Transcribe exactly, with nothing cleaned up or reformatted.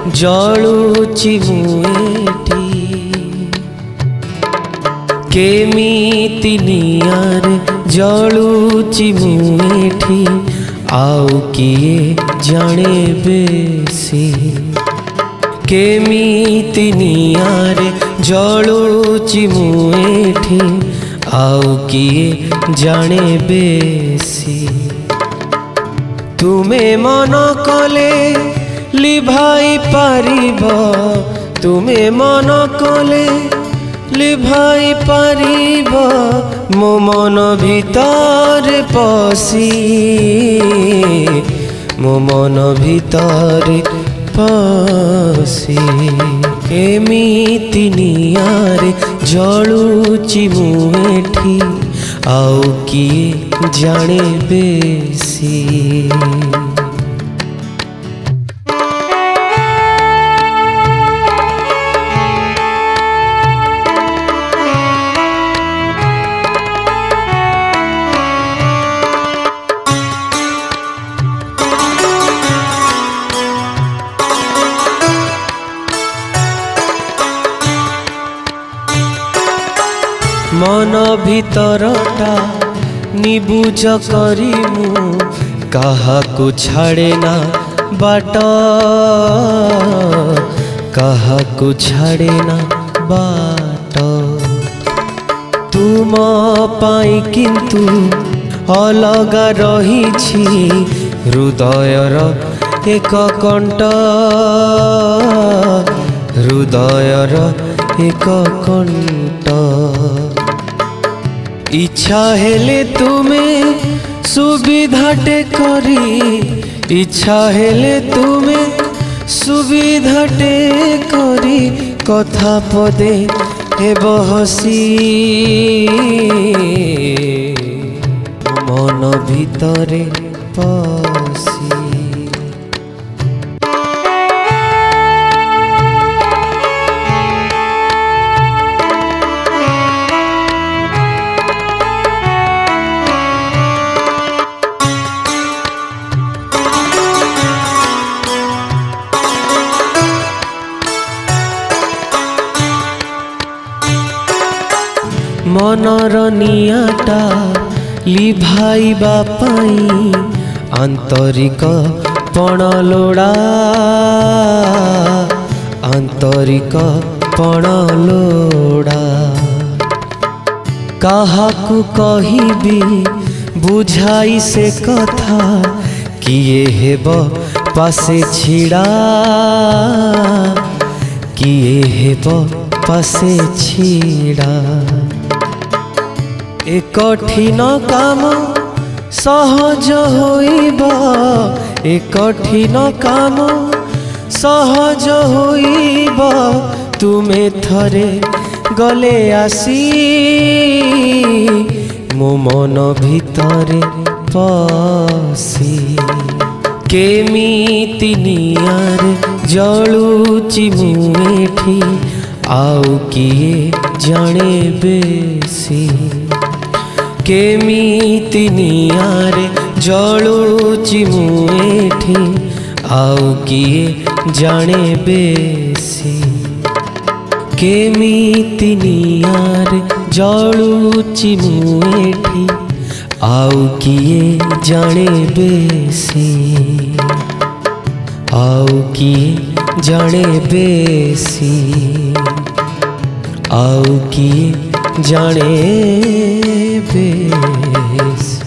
जलुची मुएठी केमिति निआरे जलुची मुएठी आउ किए जाने बेसी केमिति निआरे जलुची मुएठी आउ किए जाने बेसी तुमे मन कले लिभाई पारिब तुमे मन कले लिभाई पारिब मो मन भीतर पसी मो मन भीतर पसी एमिति निआरे जलुची मुएठी आउ किए जाने बेसी मन भीतरटा निबुझ करी मु काहाकु छाड़े ना बाट काहाकु छाड़े ना बाट तुम पाई किंतु अलगा रही हृदयर एक कंठ हृदयर एक कंठ इच्छा हेले तुमे सुविधाटे करी इच्छा हेले तुमे सुविधाटे करी कथा पदे हेब हसी मन भीतरे पसी मनर निआटा लिभाइबा पाई आंतरिक पण लोड़ा आंतरिक पण लोड़ा काहाकु कहिबी बुझाई से कथा किए हेब पासे छिड़ा किए हेब पासे छिड़ा ए कठिन काम सहज होइबा ए कठिन काम सहज होइबा तुमे थरे गले आसी मो मन भीतरे पसी केमिति निआरे जलुची मुएठी आउ किए जाने बेसी केमिति निआरे जलुची मुएठी आउ किए जाने बेसी केमिति निआरे जलुची मुएठी आउ किए जाने बेसी आउ किए जाने बेसी आउ किए जाने बेसी।